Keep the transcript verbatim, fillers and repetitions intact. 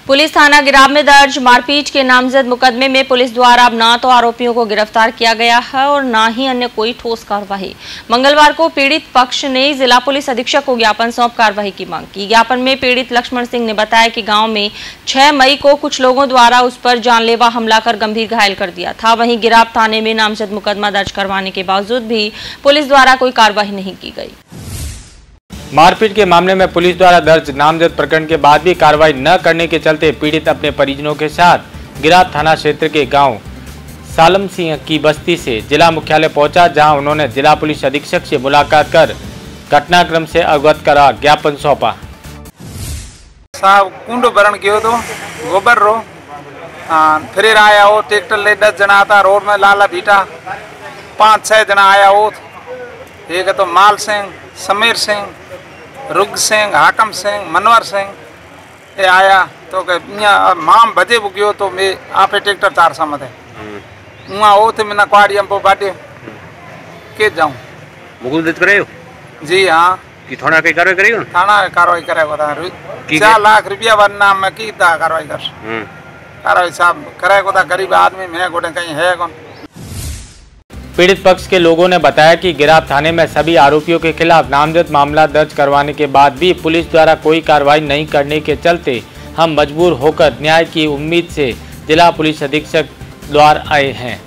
Police थाना गिराब में दर्ज मारपीट के नामजद मुकदमे में पुलिस द्वारा अब न तो आरोपियों को गिरफ्तार किया गया है और न ही अन्य कोई ठोस कार्रवाई। मंगलवार को पीड़ित पक्ष ने जिला पुलिस अधीक्षक को ज्ञापन सौंप कार्रवाई की मांग की। ज्ञापन में पीड़ित लक्ष्मण सिंह ने बताया कि गांव में छह मई को कुछ लोगों द्वारा उस पर जानलेवा हमला कर गंभीर घायल कर दिया था। वहीं गिराब थाने में नामजद मुकदमा दर्ज करवाने के बावजूद भी पुलिस द्वारा कोई कार्रवाई नहीं की गई। मारपीट के मामले में पुलिस द्वारा दर्ज नामजद प्रकरण के बाद भी कार्रवाई न करने के चलते पीड़ित अपने परिजनों के साथ गिराब थाना क्षेत्र के गांव सालम सिंह की बस्ती से जिला मुख्यालय पहुंचा, जहां उन्होंने जिला पुलिस अधीक्षक से मुलाकात कर घटनाक्रम से अवगत करा ज्ञापन सौंपा। साहब कुंड भरण गयो तो गोबर रो फिर आया हो ट्रैक्टर ले दस जना आता रोड में लाला भीटा पाँच छह जना आया हो। एक तो माल सिंह, समीर सिंह, रुग सिंह, हाकम सिंह, मनवर सिंह ये आया तो माम भजे गयो तो मैं आपे ट्रैक्टर चार समझ है वहाँ हो थे मैंने क्वाड़ी हम बाटे के जाऊँ मुकुल दर्ज करायो। जी हाँ कि थाना की कार्रवाई करेगा थाना कार्रवाई करे चार लाख रुपया वरना मैं की कार्रवाई कर कार्रवाई साहब करे को गरीब आदमी मैं गोटे कहीं है कौन। पीड़ित पक्ष के लोगों ने बताया कि गिराब थाने में सभी आरोपियों के खिलाफ नामजद मामला दर्ज करवाने के बाद भी पुलिस द्वारा कोई कार्रवाई नहीं करने के चलते हम मजबूर होकर न्याय की उम्मीद से जिला पुलिस अधीक्षक द्वार आए हैं।